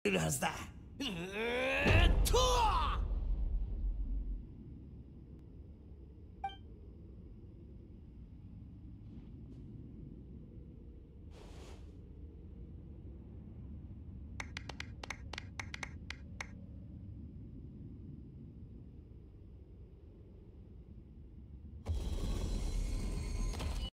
るはずだ。うーっと